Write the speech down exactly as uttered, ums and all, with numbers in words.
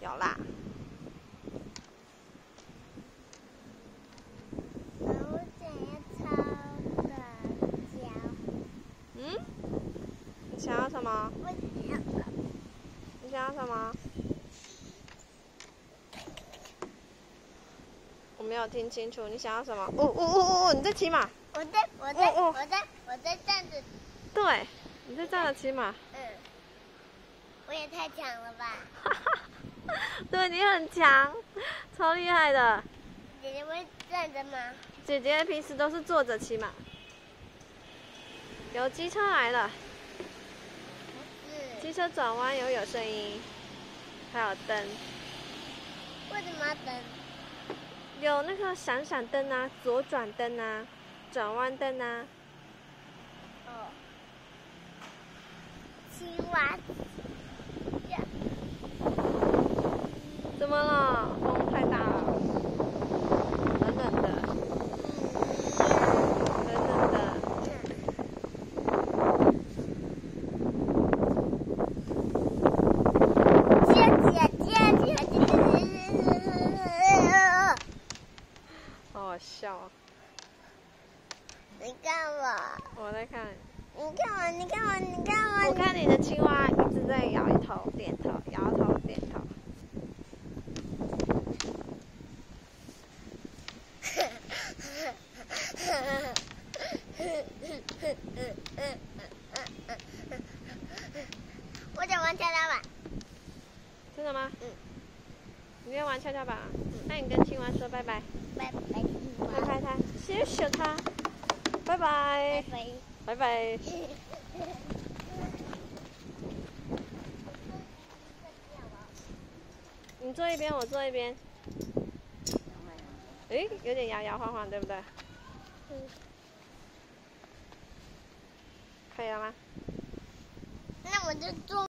有啦。 我想要超的胶。 嗯？你想要什么？ 我想要。 你想要什么？我没有听清楚，你想要什么？哦哦哦哦！你在骑马？ 我在，我在，我在，我在站着。 对，你在站着骑马。 嗯。我也太强了吧！ 对，你很强，超厉害的。 姐姐会站着吗？ 姐姐平时都是坐着骑马。有机车来了。 是。 机车转弯有有声音，还有灯。 为什么要灯？ 有那个闪闪灯啊，左转灯啊，转弯灯啊。 哦。青蛙。 怎么了？风太大了，冷冷的，冷冷的。 姐姐姐姐姐姐， 好好笑啊！ 你看我， 我在看。 你看我，你看我，你看我。 我看你的青蛙一直在摇头点头，摇头点头。 我想玩跷跷板。 真的吗？ 嗯。 你要玩跷跷板啊？那你跟青蛙说拜拜。 拜拜。 拍拍它，谢谢它。拜拜。 拜拜。 拜拜。你坐一边，我坐一边。诶，有点摇摇晃晃，对不对？ 嗯。 可以了吗？ 那我就坐。